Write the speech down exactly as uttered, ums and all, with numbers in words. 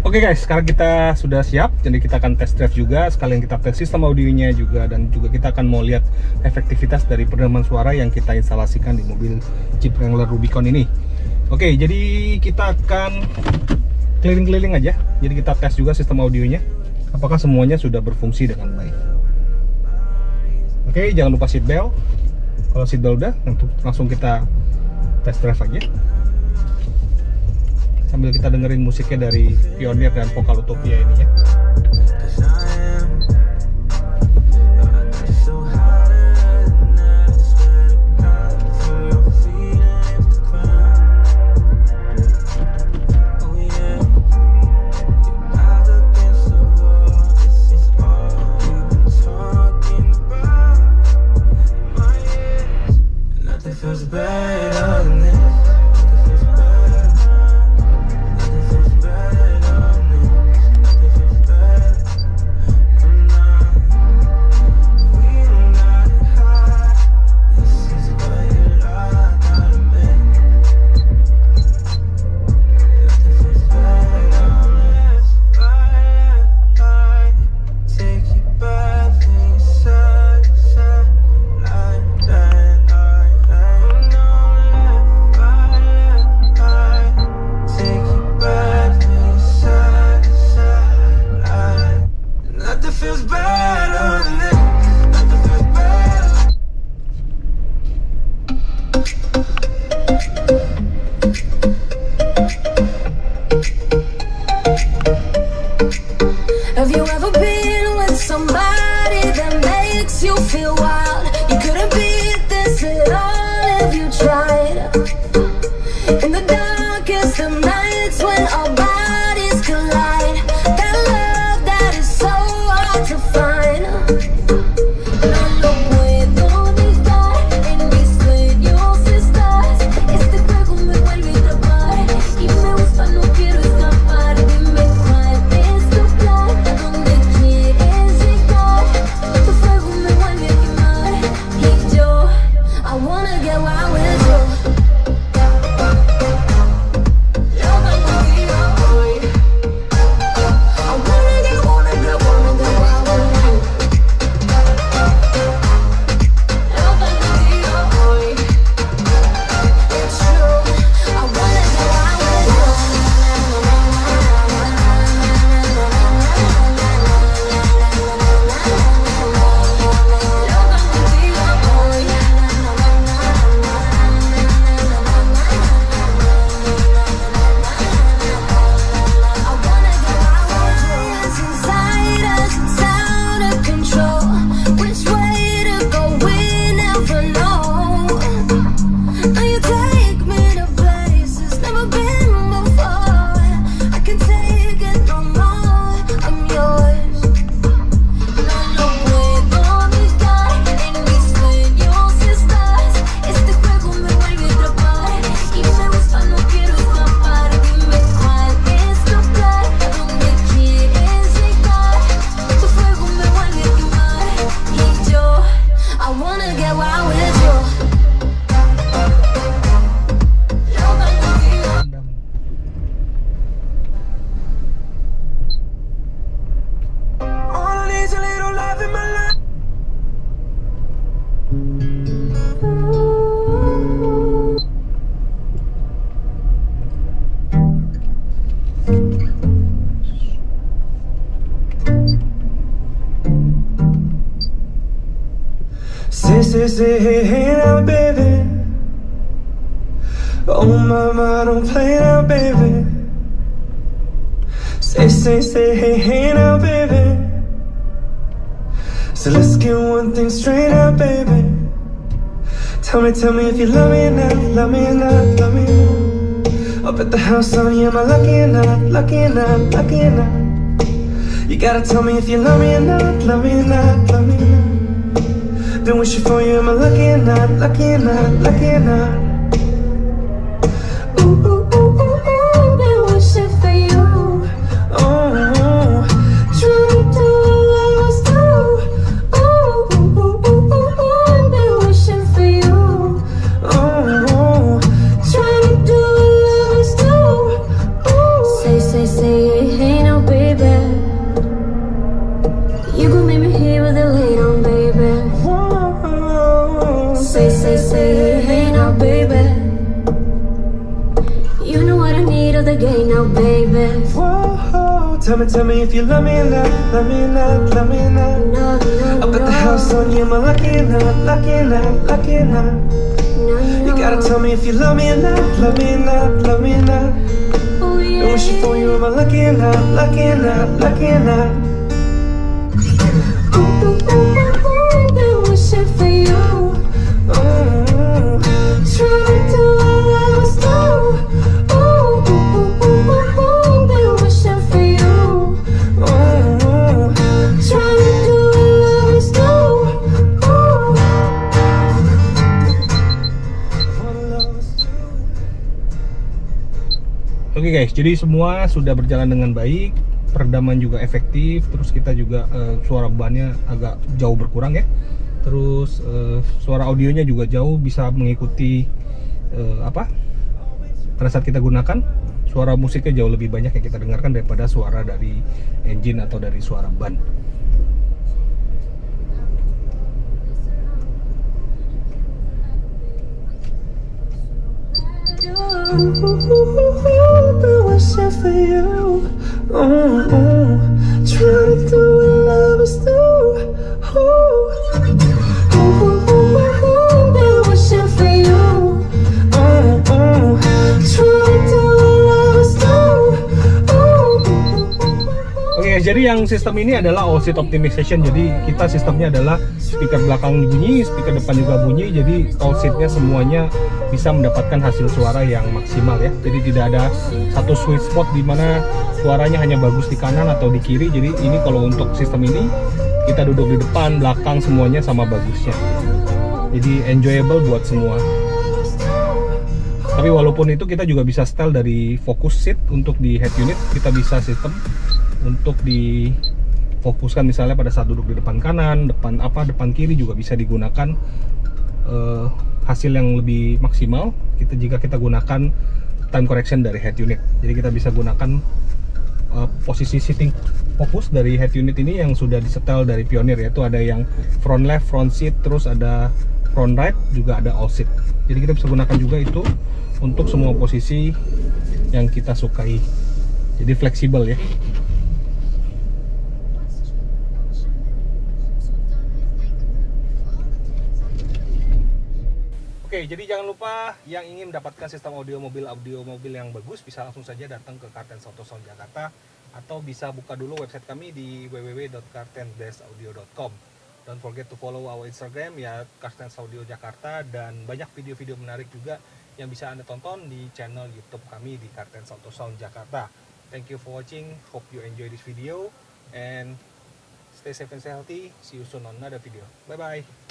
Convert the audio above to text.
Oke guys, sekarang kita sudah siap. Jadi kita akan test drive juga, sekalian kita tes sistem audionya juga, dan juga kita akan mau lihat efektivitas dari peredaman suara yang kita instalasikan di mobil Jeep Wrangler Rubicon ini. Oke, jadi kita akan keliling-keliling aja. Jadi kita tes juga sistem audionya, apakah semuanya sudah berfungsi dengan baik. Oke, jangan lupa seat belt. Kalau seat belt udah, langsung kita test drive aja. Sambil kita dengerin musiknya dari Pioneer dan Vocalutopia ini ya. Have you ever been with somebody that makes you feel wild? You couldn't beat this at all if you tried. In the darkest of nights when our bodies collide, that love that is so hard to find. No lo puedo evitar, en mis sueños estás. Este juego me vuelve a atrapar y me gusta, no quiero escapar. Dime cuál es tu plan, a dónde quieres llegar. Tu fuego me vuelve a quemar y yo, I wanna get wild with you. Say, say, say, hey, hey now, baby. Oh, mama, don't play now, baby. Say, say, say, hey, hey now, baby. So let's get one thing straight up, baby. Tell me, tell me if you love me or not, love me or not, love me or not. Up at the house on you, am I lucky or not, lucky or not, lucky or not? You gotta tell me if you love me or not, love me or not, love me or not. Been wishing for you, am I lucky or not, lucky or not, lucky or not? Ooh, ooh, ooh, ooh, ooh, been wishing for you. Oh, oh, trying to do what I was do. Ooh, ooh, ooh, ooh, ooh, ooh, been wishing for you. Oh, oh, trying to do what I was do. Ooh. Say, say, say, hey, hey. the game now, baby. Whoa, tell me, tell me if you love me enough, love me enough, love me enough. No, no, I bet the house on you, am I lucky enough, lucky enough, lucky enough? no, no. You gotta tell me if you love me enough, love me enough, love me enough. Oh, yeah. Been wishing for you, am I lucky enough, lucky enough, lucky enough? Ooh, ooh, ooh, ooh, been wishing for you. Oh, Trying to do what I was doing. Ooh, ooh, ooh, ooh, ooh, ooh, been wishing for you. oh, Trying to do what I was doing. Ooh. wanna love us too. Oke guys, jadi semua sudah berjalan dengan baik, peredaman juga efektif, terus kita juga uh, suara bannya agak jauh berkurang ya. Terus uh, suara audionya juga jauh bisa mengikuti uh, apa? Pada saat kita gunakan, suara musiknya jauh lebih banyak yang kita dengarkan daripada suara dari engine atau dari suara ban. Been wishing for you. Oh, oh, trying to do what lovers do. Oh, Ooh, ooh, ooh, ooh, been wishing for you. oh, oh, Trying to do what I was doing. Ooh, ooh, ooh, ooh. Oke guys, jadi yang sistem ini adalah all seat optimization. Jadi kita sistemnya adalah speaker belakang bunyi, speaker depan juga bunyi. Jadi all seatnya semuanya bisa mendapatkan hasil suara yang maksimal ya. Jadi tidak ada satu sweet spot di mana suaranya hanya bagus di kanan atau di kiri. Jadi ini kalau untuk sistem ini kita duduk di depan, belakang semuanya sama bagusnya. Jadi enjoyable buat semua. Tapi walaupun itu kita juga bisa setel dari focus seat untuk di head unit. Kita bisa sistem untuk difokuskan misalnya pada saat duduk di depan kanan, depan apa, depan kiri juga bisa digunakan. Uh, hasil yang lebih maksimal kita jika kita gunakan time correction dari head unit. Jadi kita bisa gunakan uh, posisi sitting fokus dari head unit ini yang sudah disetel dari Pioneer, yaitu ada yang front left, front seat, terus ada front right, juga ada all seat. Jadi kita bisa gunakan juga itu untuk semua posisi yang kita sukai. Jadi fleksibel ya. Oke, jadi jangan lupa yang ingin mendapatkan sistem audio mobil audio mobil yang bagus bisa langsung saja datang ke Kartens Auto Sound Jakarta atau bisa buka dulu website kami di w w w dot kartens dash audio dot com. Don't forget to follow our Instagram ya Kartens Audio Jakarta, dan banyak video-video menarik juga yang bisa Anda tonton di channel YouTube kami di Kartens Auto Sound Jakarta. Thank you for watching. Hope you enjoy this video and stay safe and healthy. See you soon on another video. Bye bye.